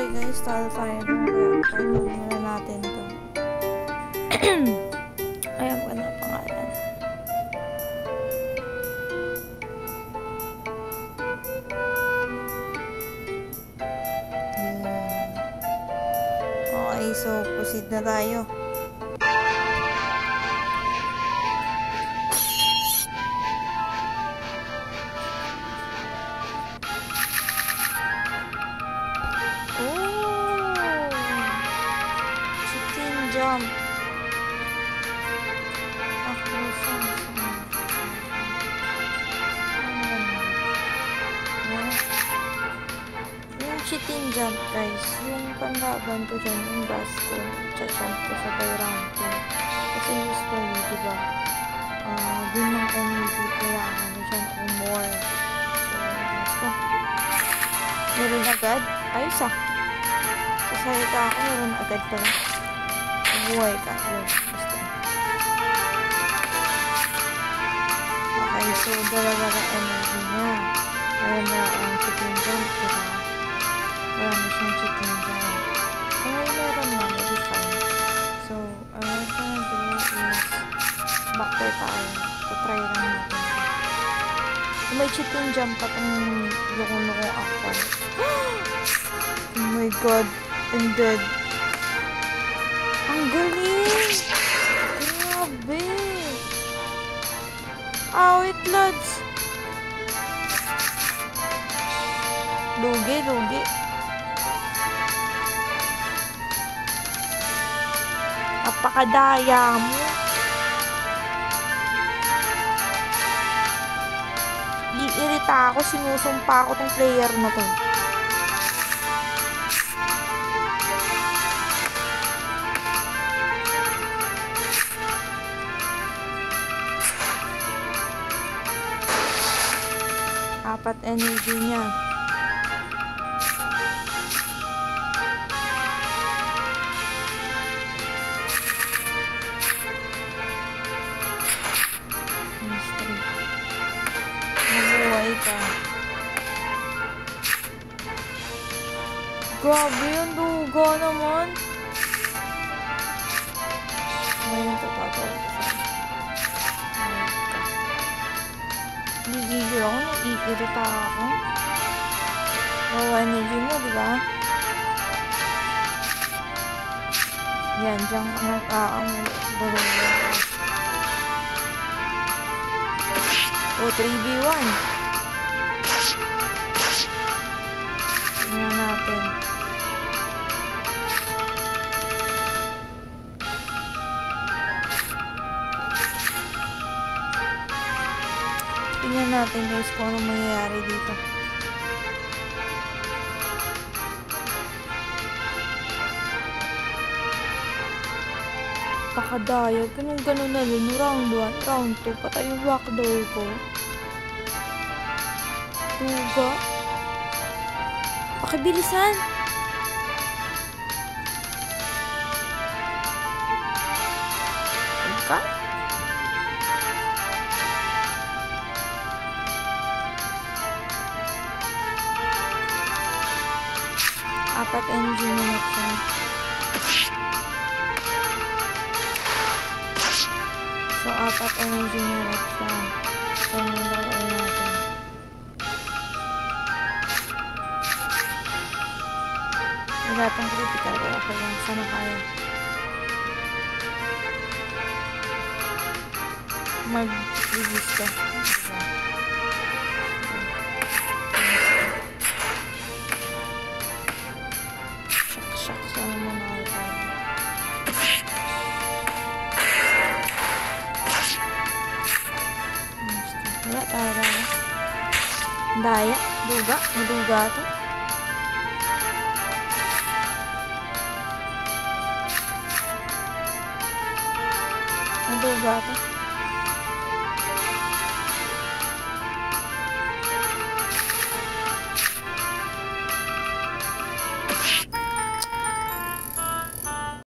guys, tayo kaya muna natin ito. Ayan ko na pangalan. Okay, so proceed na tayo. Jump. Yung cheating jump guys, yung panlaban ko dyan, yung gas ko, cha-jump ko sa ranking. Kasi usually, diba, din ng energy, kailangan mo dyan o more. So, let's go. Meron agad? Ayos ah. Sasalita ako, meron agad pala. Buhay ka. Basta. Okay, so dalawa na energy niya. Ayan na ang chicken jump, diba? Wala na siyang chicken jump. Kung meron na, maybe fine. So, what I'm gonna do is backer tayo. Try lang natin. Kung may chicken jump pa itong lukong-lukong aqua. Oh my god, I'm dead. Ang galing! Grabe! Wait, lads! Lugi. Napakadaya mo. Iirita ako, sinusumpa ako tong player na to. Apat energy niya. Mabuhay ka. Grabe yung duga naman. Ngayon ito papawag sa gigigil ako, naiirita ako. Low energy mo, diba? Yan, dyan ka nag-aamal. O, 3v1. Tingnan natin. Tingnan natin guys kung anong mangyayari dito. Pakadaya. Ganun na yun. Round 1, round 2. Patay yung backdoor ko. Tuga. Pakibilisan. Ka? Apat energy minutes yan. So, apat energy minutes yan. So, nandawin natin. Wala pang critical. Okay lang. Sana kaya. Mag-release ka. Wala talaga. Daya. Duga. Maduga ito. Maduga ito.